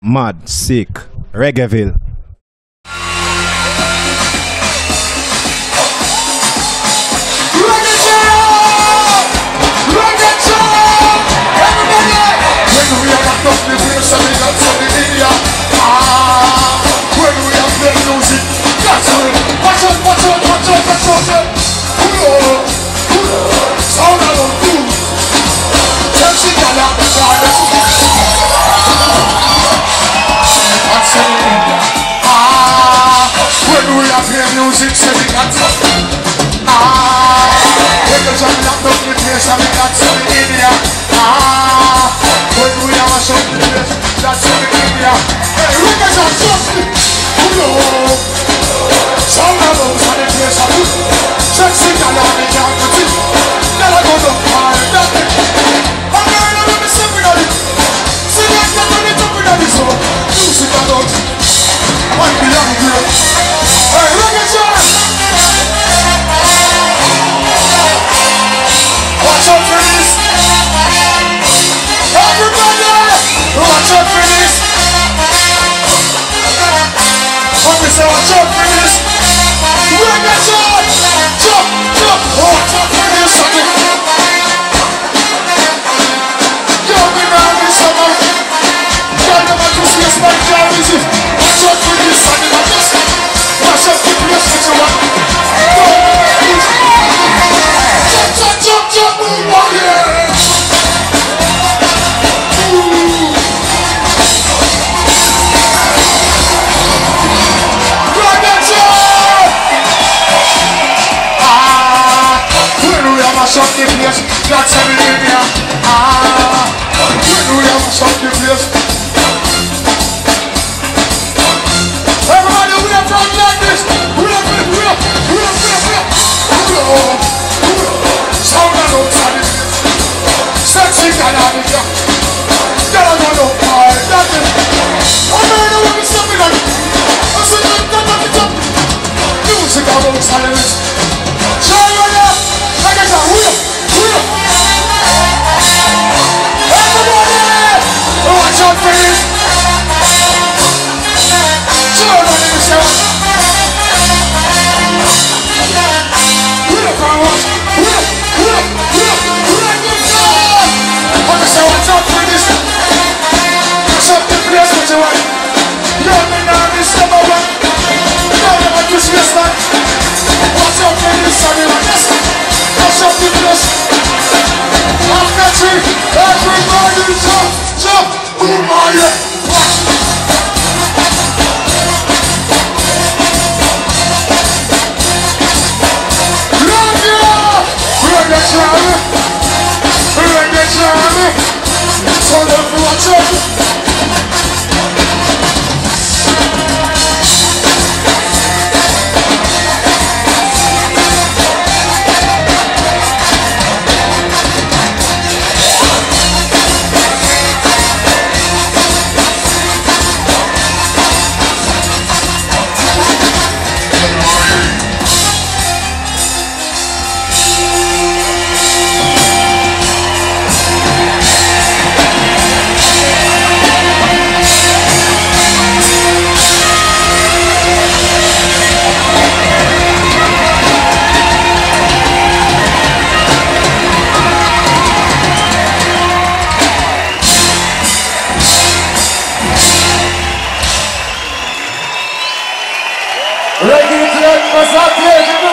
Mad, sick, Reggaeville. Music, say we got to when the jam locked up the place and we got to the India. When we have a shot the place, that's in the India. Hey, look at that justice. Sound of those on the place of food. Sexy gal on the can't put it. Never go to fire, that's it. I'm going to be something on it. See that you're going to be on it. So, music about one beyond girl. Hey, look at that! Watch out for this! Everybody! Watch out for this! Homie say watch out for this! Look at that! Jump! Jump! Watch out for this! Yo, me now this summer! Y'all never do see a smile jar easy! Watch out for this! Watch out for this! What you want? Jump, jump, jump, move on here! Right at you! When we have a shot the place, that's everything here. When we have a shot the place. Everybody, we are from like this. We are. Sound of those on it. Sexy gal on it. Girl, I don't know why. That's it. I'm going to be something like it. I said, jump. Music about silence. Show you that. Like I said, we are. Everybody, watch out for this. Show you that yourself. Watch out for this. Watch out the place what you want. Yo, me now this number one. Yo, never do space man. Watch out for this and you want this. Watch out the place. After three, everybody jump. Boom, oh yeah. Watch. Love you. We're the charm. So don't watch out. Reggae Club,